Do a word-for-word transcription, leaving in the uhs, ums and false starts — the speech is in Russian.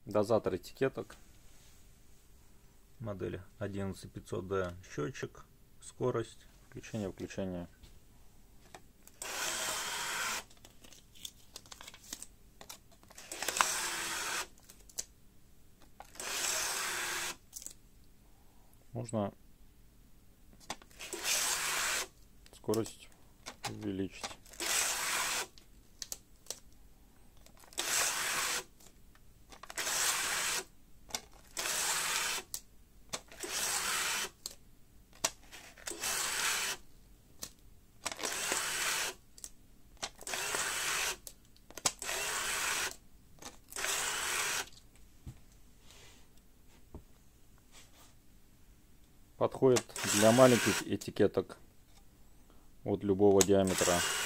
Дозатор этикеток. Модель одиннадцать пятьсот ди. Счетчик. Скорость. Включение-выключение. Можно скорость увеличить. Подходит для маленьких этикеток от любого диаметра.